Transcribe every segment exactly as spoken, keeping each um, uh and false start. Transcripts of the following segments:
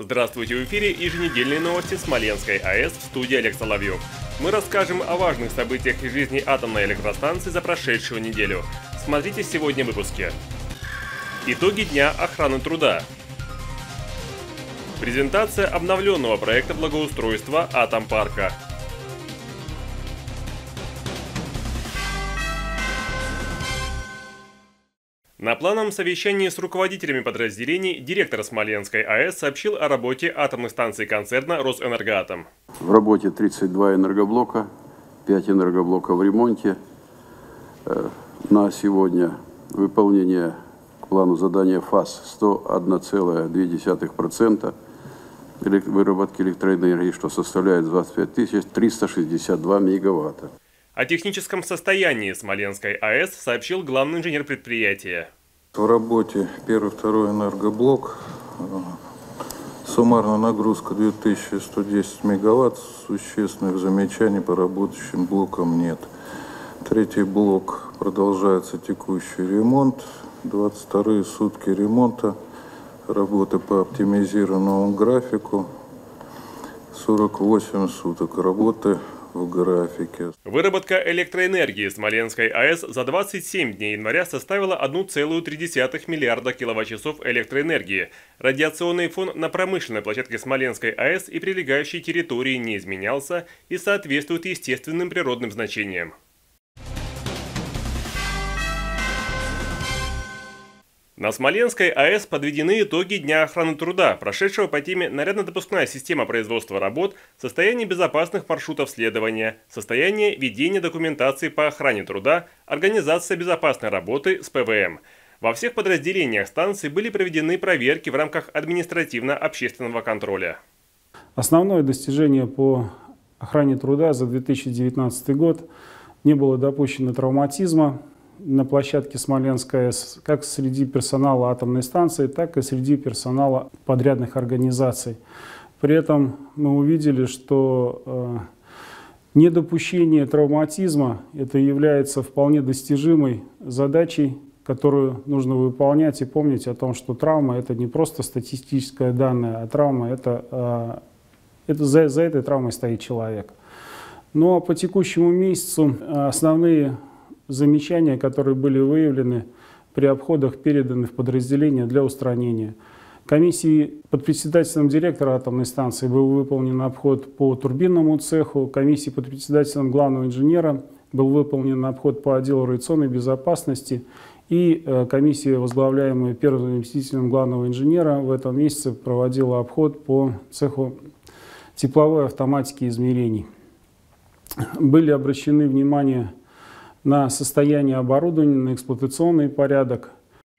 Здравствуйте, в эфире еженедельные новости Смоленской АЭС, в студии Олег Соловьев. Мы расскажем о важных событиях из жизни атомной электростанции за прошедшую неделю. Смотрите сегодня в выпуске. Итоги дня охраны труда. Презентация обновленного проекта благоустройства Атомпарка. На плановом совещании с руководителями подразделений директор Смоленской АЭС сообщил о работе атомных станций концерна «Росэнергоатом». В работе тридцать два энергоблока, пять энергоблоков в ремонте. На сегодня выполнение к плану задания ФАС сто одна целая две десятых процента выработки электроэнергии, что составляет двадцать пять тысяч триста шестьдесят два мегаватта. О техническом состоянии Смоленской АЭС сообщил главный инженер предприятия. В работе первый-второй энергоблок. Суммарная нагрузка две тысячи сто десять мегаватт. Существенных замечаний по работающим блокам нет. Третий блок продолжается текущий ремонт. двадцать вторые сутки ремонта. Работы по оптимизированному графику. сорок восемь суток работы в графике. Выработка электроэнергии Смоленской АЭС за двадцать семь дней января составила одна целая три десятых миллиарда киловатт-часов электроэнергии. Радиационный фон на промышленной площадке Смоленской АЭС и прилегающей территории не изменялся и соответствует естественным природным значениям. На Смоленской АЭС подведены итоги Дня охраны труда, прошедшего по теме «Нарядно-допускная система производства работ», состояние безопасных маршрутов следования, состояние ведения документации по охране труда, организация безопасной работы с ПВМ. Во всех подразделениях станции были проведены проверки в рамках административно-общественного контроля. Основное достижение по охране труда за две тысячи девятнадцатый год: не было допущено травматизма на площадке Смоленской АЭС, как среди персонала атомной станции, так и среди персонала подрядных организаций. При этом мы увидели, что э, недопущение травматизма – это является вполне достижимой задачей, которую нужно выполнять, и помнить о том, что травма – это не просто статистическое данное, а травма – это, э, это за, за этой травмой стоит человек. Ну а по текущему месяцу основные замечания, которые были выявлены при обходах, переданы в подразделение для устранения. Комиссией под председательством директора атомной станции был выполнен обход по турбинному цеху, комиссией под председательством главного инженера был выполнен обход по отделу радиационной безопасности, и комиссия, возглавляемая первым заместителем главного инженера, в этом месяце проводила обход по цеху тепловой автоматики измерений. Были обращены внимание на состояние оборудования, на эксплуатационный порядок.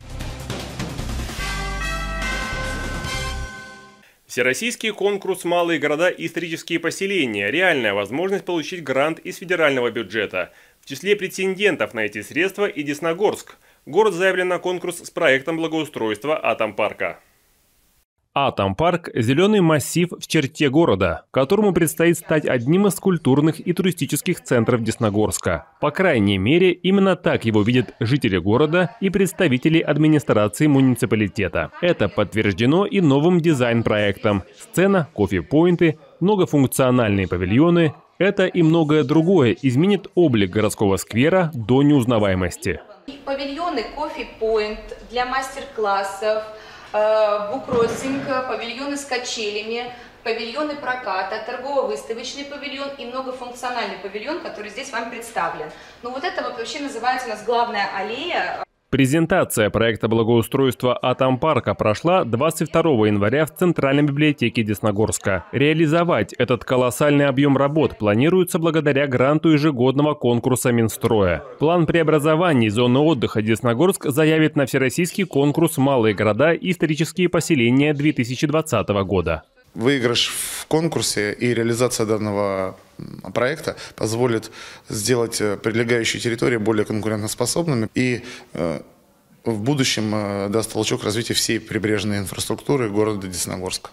Всероссийский конкурс «Малые города и исторические поселения» – реальная возможность получить грант из федерального бюджета. В числе претендентов на эти средства и Десногорск. Город заявлен на конкурс с проектом благоустройства Атомпарка. Атомпарк – зеленый массив в черте города, которому предстоит стать одним из культурных и туристических центров Десногорска. По крайней мере, именно так его видят жители города и представители администрации муниципалитета. Это подтверждено и новым дизайн-проектом. Сцена, кофе-поинты, многофункциональные павильоны – это и многое другое изменит облик городского сквера до неузнаваемости. Павильоны, кофе-поинт для мастер-классов, буккроссинг, павильоны с качелями, павильоны проката, торгово-выставочный павильон и многофункциональный павильон, который здесь вам представлен. Ну вот это вот вообще называется у нас главная аллея. Презентация проекта благоустройства Атомпарка прошла двадцать второго января в Центральной библиотеке Десногорска. Реализовать этот колоссальный объем работ планируется благодаря гранту ежегодного конкурса Минстроя. План преобразований зоны отдыха Десногорск заявит на всероссийский конкурс «Малые города и исторические поселения» две тысячи двадцатого года. Выигрыш в конкурсе и реализация данного проекта позволит сделать прилегающие территории более конкурентоспособными и э, в будущем э, даст толчок развитию всей прибрежной инфраструктуры города Десногорска.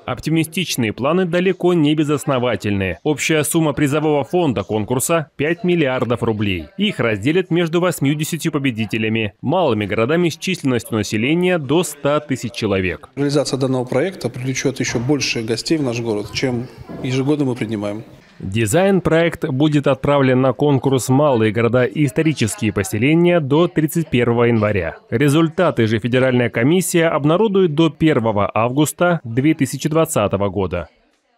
Оптимистичные планы далеко не безосновательны. Общая сумма призового фонда конкурса – пять миллиардов рублей. Их разделят между восьмью победителями, малыми городами с численностью населения до ста тысяч человек. Реализация данного проекта привлечет еще больше гостей в наш город, чем ежегодно мы принимаем. Дизайн-проект будет отправлен на конкурс «Малые города и исторические поселения» до тридцать первого января. Результаты же Федеральная комиссия обнародует до первого августа две тысячи двадцатого года.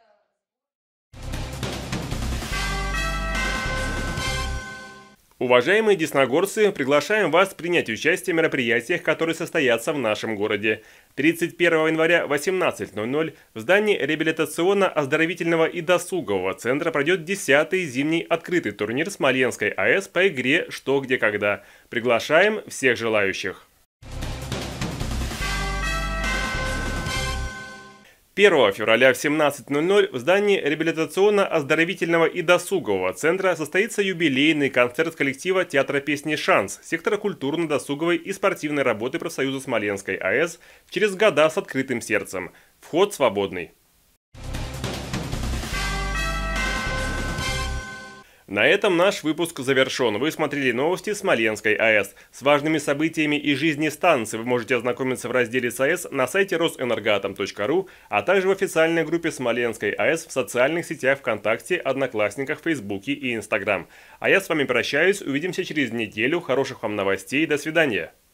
Уважаемые десногорцы, приглашаем вас принять участие в мероприятиях, которые состоятся в нашем городе. тридцать первого января в восемнадцать ноль ноль в здании реабилитационно-оздоровительного и досугового центра пройдет десятый зимний открытый турнир Смоленской АЭС по игре «Что, где, когда». Приглашаем всех желающих. первого февраля в семнадцать ноль ноль в здании реабилитационно-оздоровительного и досугового центра состоится юбилейный концерт коллектива театра песни «Шанс» сектора культурно-досуговой и спортивной работы профсоюза Смоленской АЭС «Через года с открытым сердцем». Вход свободный. На этом наш выпуск завершен. Вы смотрели новости Смоленской АЭС. С важными событиями и жизни станции вы можете ознакомиться в разделе САЭС на сайте росэнергоатом точка ру, а также в официальной группе Смоленской АЭС в социальных сетях ВКонтакте, Одноклассниках, Фейсбуке и Инстаграм. А я с вами прощаюсь. Увидимся через неделю. Хороших вам новостей. До свидания.